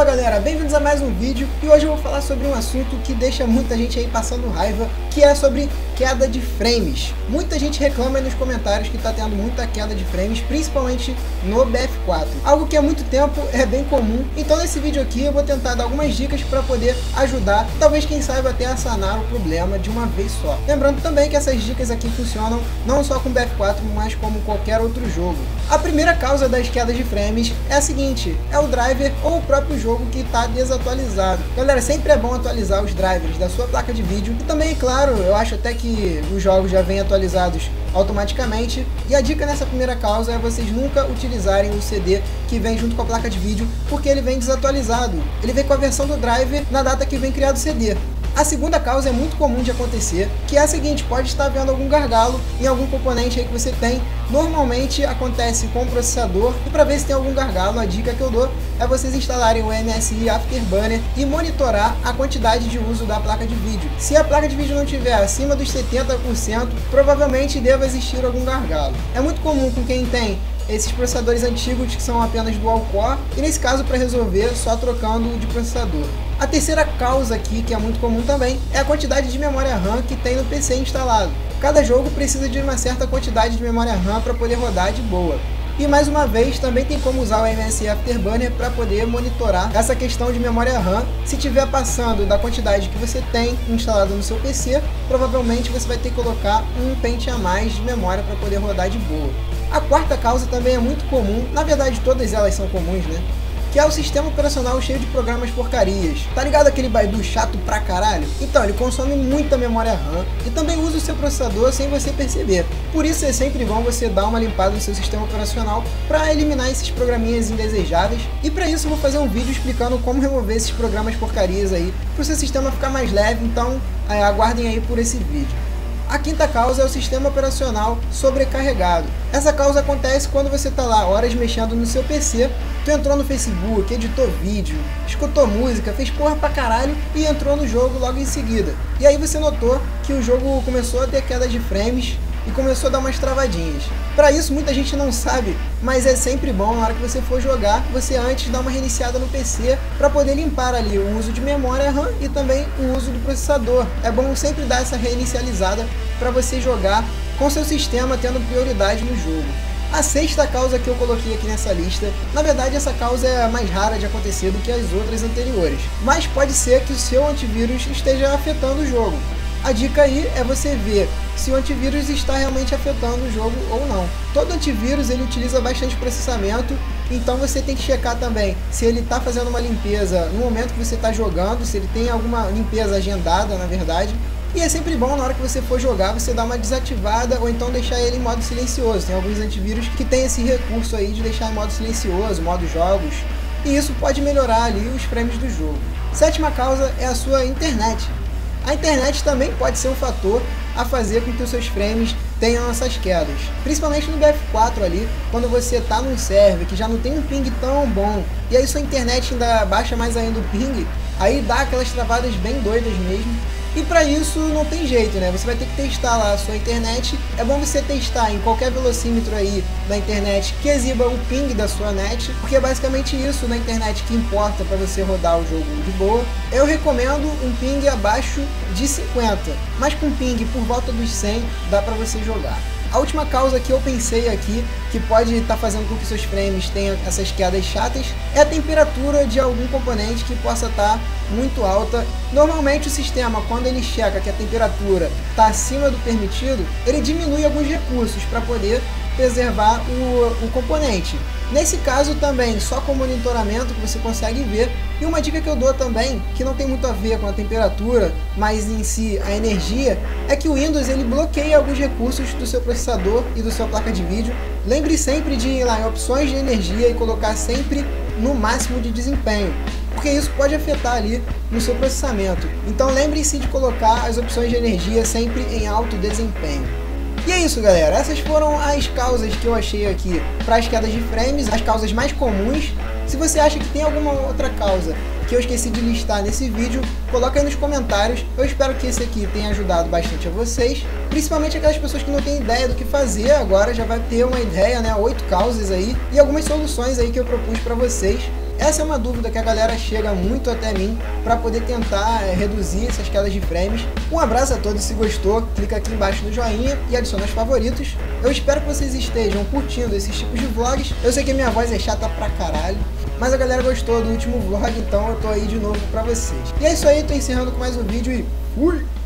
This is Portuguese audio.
galera, bem-vindos a mais um vídeo e hoje eu vou falar sobre um assunto que deixa muita gente aí passando raiva, que é sobre queda de frames. Muita gente reclama aí nos comentários que tá tendo muita queda de frames, principalmente no BF4. Algo que há muito tempo é bem comum, então nesse vídeo aqui eu vou tentar dar algumas dicas para poder ajudar, talvez quem saiba até a sanar o problema de uma vez só. Lembrando também que essas dicas aqui funcionam não só com BF4, mas como qualquer outro jogo. A primeira causa das quedas de frames é a seguinte, é o driver ou o próprio jogo que está desatualizado. Galera, sempre é bom atualizar os drivers da sua placa de vídeo e também, é claro, eu acho até que os jogos já vêm atualizados automaticamente. E a dica nessa primeira causa é vocês nunca utilizarem o CD que vem junto com a placa de vídeo, porque ele vem desatualizado. Ele vem com a versão do driver na data que vem criado o CD. A segunda causa é muito comum de acontecer, que é a seguinte, pode estar vendo algum gargalo em algum componente aí que você tem. Normalmente acontece com o processador, e para ver se tem algum gargalo, a dica que eu dou é vocês instalarem o MSI Afterburner e monitorar a quantidade de uso da placa de vídeo. Se a placa de vídeo não estiver acima dos 70%, provavelmente deva existir algum gargalo. É muito comum com quem tem esses processadores antigos que são apenas dual core, e nesse caso para resolver só trocando de processador. A terceira causa aqui, que é muito comum também, é a quantidade de memória RAM que tem no PC instalado. Cada jogo precisa de uma certa quantidade de memória RAM para poder rodar de boa. E mais uma vez, também tem como usar o MSI Afterburner para poder monitorar essa questão de memória RAM. Se estiver passando da quantidade que você tem instalado no seu PC, provavelmente você vai ter que colocar um pente a mais de memória para poder rodar de boa. A quarta causa também é muito comum, na verdade todas elas são comuns, né? Que é o sistema operacional cheio de programas porcarias. Tá ligado aquele Baidu chato pra caralho? Então, ele consome muita memória RAM e também usa o seu processador sem você perceber. Por isso é sempre bom você dar uma limpada no seu sistema operacional para eliminar esses programinhas indesejáveis. E para isso eu vou fazer um vídeo explicando como remover esses programas porcarias aí, para o seu sistema ficar mais leve, então aguardem aí por esse vídeo. A quinta causa é o sistema operacional sobrecarregado. Essa causa acontece quando você está lá horas mexendo no seu PC, tu entrou no Facebook, editou vídeo, escutou música, fez porra pra caralho e entrou no jogo logo em seguida. E aí você notou que o jogo começou a ter queda de frames e começou a dar umas travadinhas. Para isso muita gente não sabe, mas é sempre bom na hora que você for jogar, você antes dar uma reiniciada no PC para poder limpar ali o uso de memória RAM e também o uso do processador. É bom sempre dar essa reinicializada para você jogar com seu sistema tendo prioridade no jogo. A sexta causa que eu coloquei aqui nessa lista, na verdade essa causa é mais rara de acontecer do que as outras anteriores, mas pode ser que o seu antivírus esteja afetando o jogo. A dica aí é você ver se o antivírus está realmente afetando o jogo ou não. Todo antivírus ele utiliza bastante processamento, então você tem que checar também se ele está fazendo uma limpeza no momento que você está jogando, se ele tem alguma limpeza agendada na verdade. E é sempre bom na hora que você for jogar você dar uma desativada ou então deixar ele em modo silencioso. Tem alguns antivírus que tem esse recurso aí de deixar em modo silencioso, modo jogos, e isso pode melhorar ali os frames do jogo. Sétima causa é a sua internet. A internet também pode ser um fator a fazer com que os seus frames tenham essas quedas. Principalmente no BF4 ali, quando você está num server que já não tem um ping tão bom, e aí sua internet ainda baixa mais ainda o ping, aí dá aquelas travadas bem doidas mesmo. E para isso não tem jeito, né? Você vai ter que testar lá a sua internet. É bom você testar em qualquer velocímetro aí da internet que exiba o ping da sua net, porque é basicamente isso na internet que importa para você rodar o jogo de boa. Eu recomendo um ping abaixo de 50, mas com ping por volta dos 100 dá para você jogar. A última causa que eu pensei aqui, que pode estar fazendo com que seus frames tenham essas quedas chatas, é a temperatura de algum componente que possa estar muito alta. Normalmente o sistema, quando ele checa que a temperatura está acima do permitido, ele diminui alguns recursos para poder preservar o componente. Nesse caso também, só com monitoramento que você consegue ver. E uma dica que eu dou também, que não tem muito a ver com a temperatura, mas em si a energia, é que o Windows ele bloqueia alguns recursos do seu processador e da sua placa de vídeo. Lembre sempre de ir lá em opções de energia e colocar sempre no máximo de desempenho, porque isso pode afetar ali no seu processamento. Então lembre-se de colocar as opções de energia sempre em alto desempenho. E é isso, galera, essas foram as causas que eu achei aqui para as quedas de frames, as causas mais comuns. Se você acha que tem alguma outra causa que eu esqueci de listar nesse vídeo, coloca aí nos comentários. Eu espero que esse aqui tenha ajudado bastante a vocês, principalmente aquelas pessoas que não têm ideia do que fazer. Agora já vai ter uma ideia, né, 8 causas aí e algumas soluções aí que eu propus para vocês. Essa é uma dúvida que a galera chega muito até mim para poder tentar reduzir essas quedas de frames. Um abraço a todos, se gostou, clica aqui embaixo no joinha e adiciona aos favoritos. Eu espero que vocês estejam curtindo esses tipos de vlogs. Eu sei que a minha voz é chata pra caralho, mas a galera gostou do último vlog, então eu tô aí de novo pra vocês. E é isso aí, tô encerrando com mais um vídeo e fui!